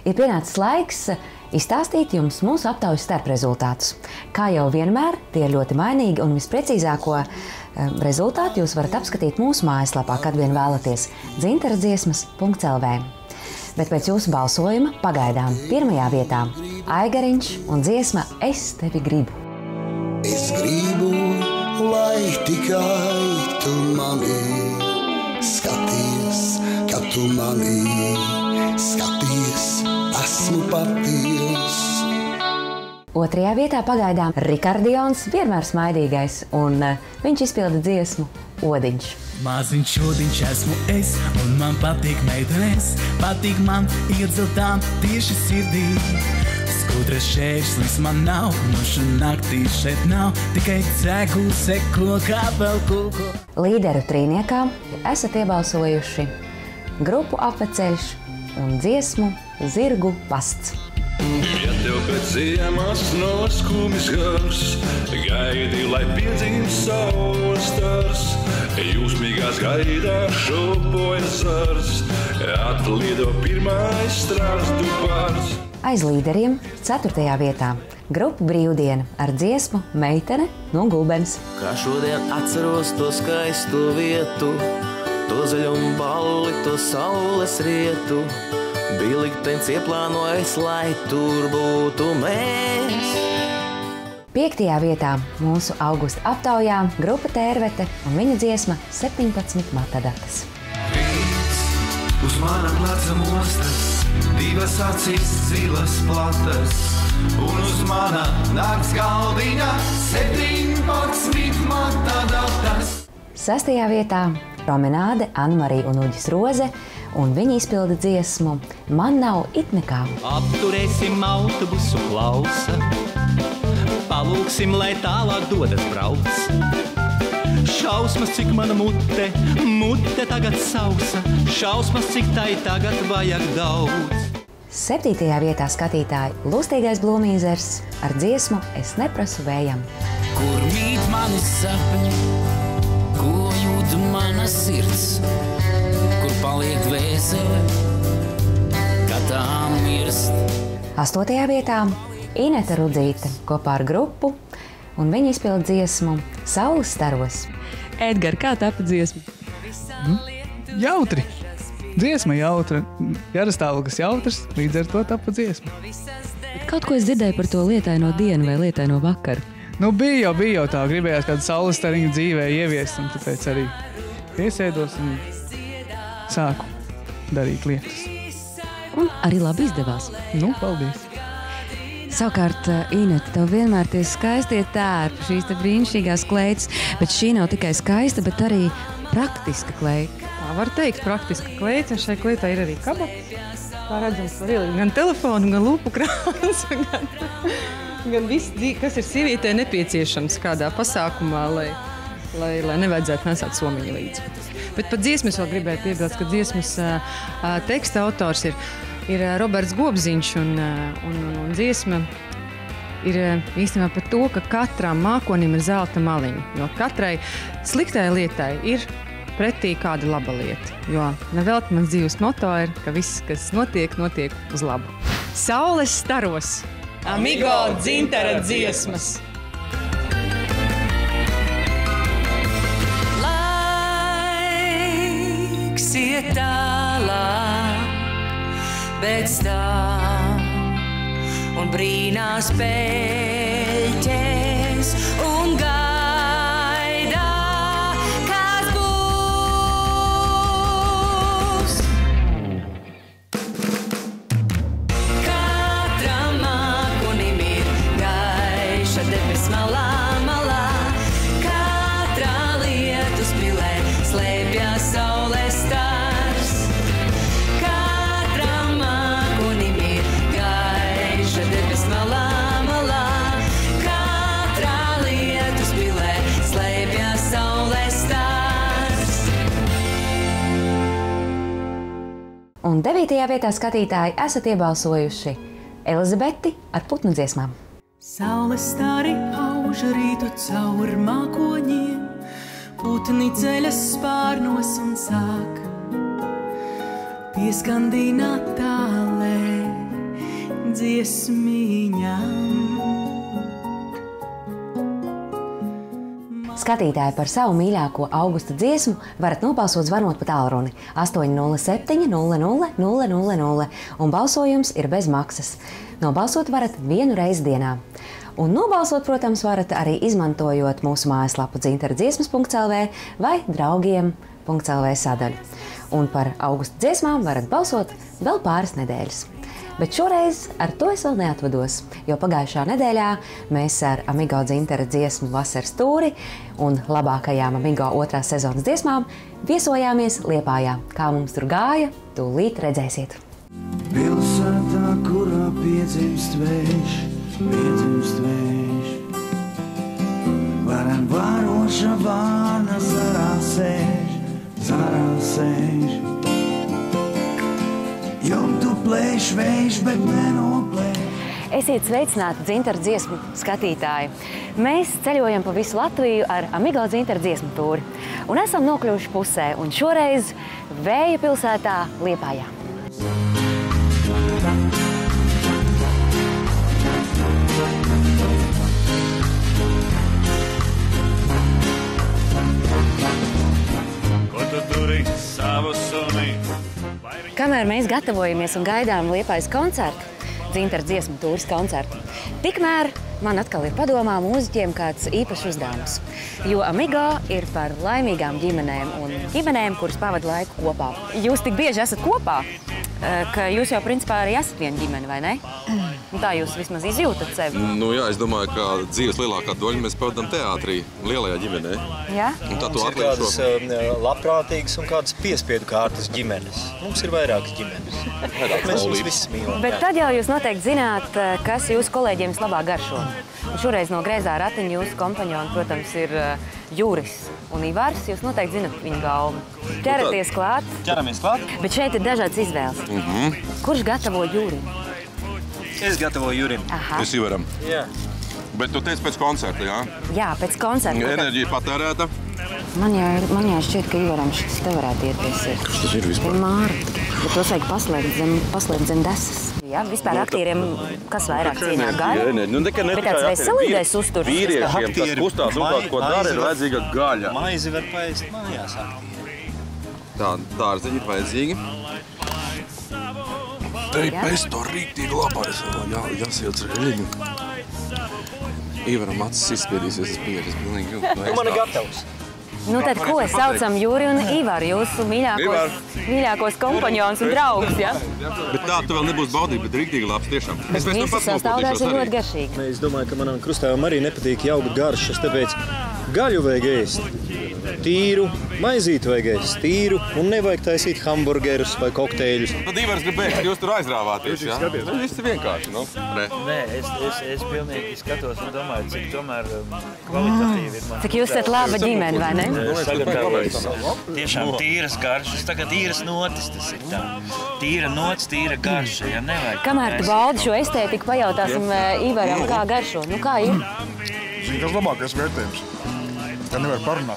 Ir pienācis laiks izstāstīt jums mūsu aptaujas starprezultātus. Kā jau vienmēr, tie ir ļoti mainīgi un visprecīzāko rezultātu jūs varat apskatīt mūsu mājaslapā, kad vien vēlaties dzintaradziesmas.lv. Bet pēc jūsu balsojuma pagaidām pirmajā vietā Aigariņš un dziesma Es tevi gribu. Es gribu, lai tikai tu mani skaties, ka tu mani skaties, esmu paties. Otrajā vietā pagaidām Rikardions, vienmēr smaidīgais, un viņš izpilda dziesmu Odiņš. Maziņš odiņš esmu es, un man patīk meitenes, patīk man iedzeltām tieši sirdī. Skudras šķērslis man nav, nošu naktī šeit nav, tikai dzegu seko kā vēl kūko. Līderu trīniekā esat iebalsojuši grupu Apveceļš un dziesmu Zirgu pasts. Ja tev pēc ziemas noskumis gars, gaidi, lai piedzimst saules stars, jūsmīgās gaidās šopojas zars, atlido pirmais strāstu pārs. Aiz līderiem 4. vietā grupa Brīvdiena ar dziesmu Meitene no Gulbenes. Kā šodien atceros to skaisto vietu, to zaļumu balli, to saules rietu. Bija liktenis ieplānojis, lai tur būtu mēs. 5. vietā mūsu augusta aptaujā grupa Tērvete un viņa dziesma 17 matadatas. Rīts uz mana pleca mostas, divas acīs zilas platas, un uz mana nakts galdiņa 17 matadatas. 6. vietā Promenāde, Anmarija un Uģis Roze, un viņi izpilda dziesmu Man nav it nekā. Apturēsim autobusu klausa, palūksim, lai tālāk dodas brauc. Šausmas, cik mana mute tagad sausa, šausmas, cik tai tagad vajag daudz. 7. vietā skatītāji Lustīgais Blūmīzers ar dziesmu Es neprasu vējam. Kur mīt mani sapņi, ko jūt mana sirds, kur paliek vēsele, kad tā mirst. 8. vietā Ineta Rudzīte kopā ar grupu, un viņa izpilda dziesmu Saules staros. Edgar, kā tapa dziesma? Jautri. Dziesma jautra. Garastāvoklis jautrs, līdz ar to tapa dziesma. Kaut ko es dzirdēju par to lietaino dienu vai lietaino vakaru. Nu, bija jau tā, gribējās kādu saules stariņu dzīvē ieviest, un tāpēc arī piesēdos un sāku darīt lietas. Un arī labi izdevās. Nu, paldies. Savukārt, Ineta, tev vienmēr tie skaistie tērpi, šīs te brīnišķīgās kleitas, bet šī nav tikai skaista, bet arī praktiska kleita. Tā var teikt, praktiska kleita, un šai kleitai ir arī kabats. Kā redzams, var ielikt gan telefonu, gan lupu krāns, gan viss, kas ir sievietē nepieciešams kādā pasākumā, lai nevajadzētu nesāt somiņu līdzi. Bet par dziesmu es vēl gribēju piebilst, ka dziesmas teksta autors ir Roberts Gobziņš, un dziesma ir īstenībā par to, ka katram mākonim ir zelta maliņa, jo katrai sliktai lietai ir pretī kāda laba lieta, jo nevelti mans dzīves moto ir, ka viss, kas notiek uz labu. Saules staros, Amigo dzintara dziesmas. Laiks iet tālāk, bez tam, un brīnās peļķēs, un gaida, kas būs. Katram mākonim ir gaiša debes malā, katrā lietus pilē slēpjas saules stars. Un 9. vietā skatītāji esat iebalsojuši Elizabeti ar putnu dziesmām. Saules stari auž rītu caur mākoņiem, putni ceļas spārnos un sāk pieskandināt tālē dziesmiņām. Skatītāji par savu mīļāko augusta dziesmu varat nobalsot zvanot pa tālruni 807 00 000 un balsojums ir bez maksas. Nobalsot varat 1 reizi dienā. Un nobalsot, protams, varat arī izmantojot mūsu mājaslapu dzintardziesmas.lv vai draugiem.lv sadaļu. Un par augusta dziesmām varat balsot vēl pāris nedēļas. Bet šoreiz ar to es vēl neatvados, jo pagājušā nedēļā mēs ar Amigo Dzintara dziesmu Vasaras tūri un labākajām Amigo 2. sezonas dziesmām viesojāmies Liepājā. Kā mums tur gāja, tūlīt redzēsiet. Pilsētā, kurā piedzimst vējš, Varen varoša vāna zarā sēž. Jumtu plēš vējš, bet nenoplēš. Esiet sveicināti Dzintara dziesmu skatītāji. Mēs ceļojam pa visu Latviju ar Amigo Dzintara dziesmu tūri. Un esam nokļuvuši pusē, un šoreiz Vēja pilsētā Liepājā. Ko tu turi savu suni? Kamēr mēs gatavojamies un gaidām Liepājas koncertu, Dzintara dziesmu tūris koncertu, tikmēr man atkal ir padomā mūziķiem kāds īpašs uzdevums. Jo Amigo ir par laimīgām ģimenēm un ģimenēm, kuras pavada laiku kopā. Jūs tik bieži esat kopā, ka jūs jau principā arī esat viena ģimene, vai ne? Un tā jūs vismaz izjūtat sevi. Nu jā, es domāju, ka dzīves lielākā daļa mēs pavadām teātrī, lielajā ģimenē. Jā? Un tā mums ir kādas labprātīgas un kādas piespiedu kārtas ģimenes. Mums ir vairākas ģimenes. Mēs mums visas mīlam. Bet tad jau jūs noteikti zināt, kas jūsu kolēģiem vislabāk garšo. Un šoreiz no Greizā ratiņa jūsu kompanjoni, protams, ir Juris un Ivars. Jūs noteikti zinat viņu galvu. Ķeraties klāt. Ķeramies klāt. Bet šeit ir dažādas izvēles. Kurš gatavo Jurim? Es gatavoju Jurim. Aha. Es Ivaram. Jā. Bet tu teici pēc koncerta, jā? Jā, pēc koncerta. Enerģija patērēta? Man jau šķiet, ka Ivaram šis te varētu iet pie sirds. Kas tas ir vispār? Māra. Bet tos vajag paslēgt zem desas. Jā, vispār aktieriem, kas vairāk cienā gaļu? Bet tāds veselīgais uzturs. Vīriešiem, kas kustās un kaut ko dara, ir vajadzīga gaļa. Maizi var paēst mājās aktieri. Tā dārzeņi ir vajadzīgi. Te ir pesto rīktīgi labais. Jāsiedz reļiņu. Ivaram acis izspiedīsies, es pieredzi pilnīgi. Tu man ir gatavs. Nu tad ko saucam Juri un Ivaru, jūsu mīļākos kompanjonus un draugus, ja? Bet tā tu vēl nebūs baudīgi, bet rīktīgi labs tiešām. Es pēc tam Visi sastāvdaļas ir ļoti garšīgi. Es domāju, ka manam krustāvam arī nepatīk jauka garšas, tāpēc gaļu vajag ēst. Tīru, maizīti vajag ēst tīru un nevajag taisīt hamburgerus vai kokteļus. Tad Ivars gribēja, ka jūs tur aizrāvāties, jā? Nu, viss ir vienkārši, nu? Nē, es pilnīgi skatos un domāju, cik tomēr kvalitatīvi ir man. Cik jūs esat laba ģimene, vai ne? Tiešām tīras garšas, tagad tīras notis tas ir tā. Tīra notis, tīra garša, ja nevajag. Kamēr tu baudi šo estētiku, pajautāsim Ivaram, kā garšo. Nu kā ir? Zini, kas labākais vērtējums? Tā nevar parunāt.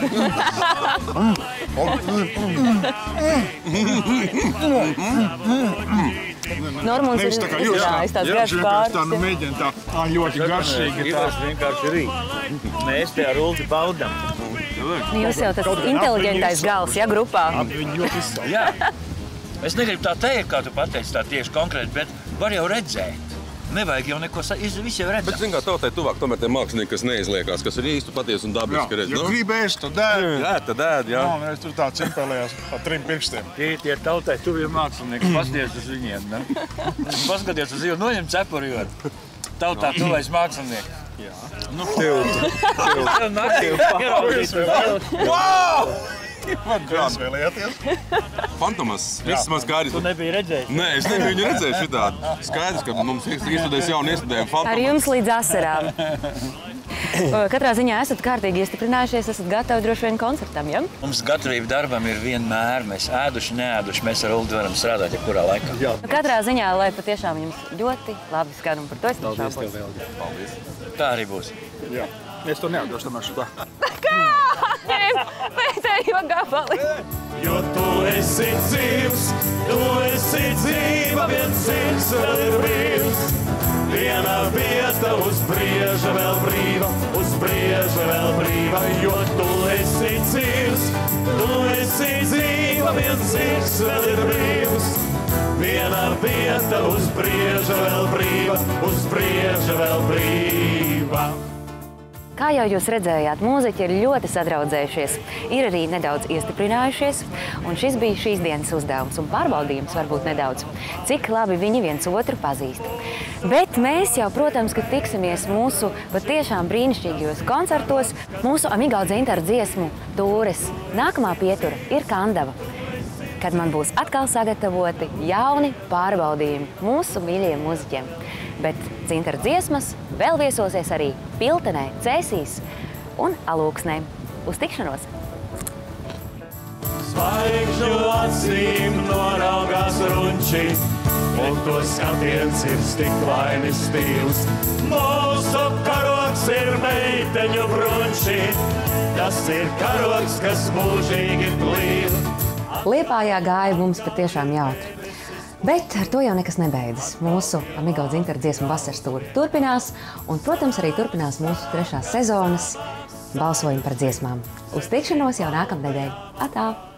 Normons ir izrādājis tās garšas pāris. Tā mēģina tā ļoti garšīgi. Ivars vienkārši rīt. Mēs te ar Ulti baudam. Jūs jau tas inteliģentais gals, ja, grupā? Viņi ļoti izsauc. Jā. Es negribu tā teikt, kā tu pateici tā tieši konkrēti, bet var jau redzēt. Nevajag jau neko, viss jau redzēt. Bet, zin kā, tautai tuvāk tomēr tie mākslinieki, kas neizliekās, kas ir īsti patiesi un dabiski redz. Ja grib ēst, tad ēd. Jā, tad ēd, jā. Es tur tā cimpelējās ar 3 pirkstiem. Tie tautai tuvie mākslinieki, paskaties uz viņiem, ne? Paskaties uz viņu, noņem cepuri, jo tautā tuvais mākslinieki. Jā. Nu, tev naktī pierādīt. Wow! Man grāns vēlēties. Fantomas, viss man skaidrs. Tu nebija redzējis? Nē, es nebiju viņu redzējis šitādi. Skaidrs, ka mums iestudēs jauni iestudējumi Fantomas. Ar jums līdz asarām. Katrā ziņā esat kārtīgi iestiprinājušies, esat gatavi droši vien koncertam, ja? Mums gatavība darbam ir vienmēr. Mēs ēduši, neēduši, mēs ar Uldi varam strādāt jebkurā laikā. Katrā ziņā, lai patiešām jums ļoti labi skan un par to es nešaubos. Paldies. Tā arī būs. Jā, es to neatdošu tomēr šitā. Kā? Pētējo gabali. Jo tu esi dzīvs, tu esi dzīva, viens sirds vēl ir brīvs. Viena vieta uz brieža vēl brīva, uz brieža vēl brīva, jo tu esi dzīvs, viens zirgs vēl ir brīvs. Viena vieta uz brieža vēl brīva, uz brieža vēl brīva. Kā jau jūs redzējāt, mūziķi ir ļoti sadraudzējušies, ir arī nedaudz iestiprinājušies, un šis bija šīs dienas uzdevums un pārbaudījums varbūt nedaudz, cik labi viņi viens otru pazīst. Bet mēs jau, protams, ka tiksimies mūsu patiešām brīnišķīgajos koncertos, mūsu Amigo Dzintaru dziesmu Tūres. Nākamā pietura ir Kandava, kad man būs atkal sagatavoti jauni pārbaudījumi mūsu mīļajiem mūziķiem. Bet Dzintaru dziesmas vēl viesosies arī Piltenē, Cēsīs un Alūksnē. Uz tikšanos! Zvaigžņu acīm noraugās runči, un to skatiens ir stiklaini stils. Mūsu karogs ir meiteņu brunči, tas ir karogs, kas mūžīgi plīv. Liepājā gāja mums patiešām jautri. Bet ar to jau nekas nebeidzas. Mūsu Amigo Dzintaru dziesmu vasaras tūri turpinās, un, protams, arī turpinās mūsu 3. sezonas balsojumi par dziesmām. Uz tikšanos jau nākamnedēļ. Atā!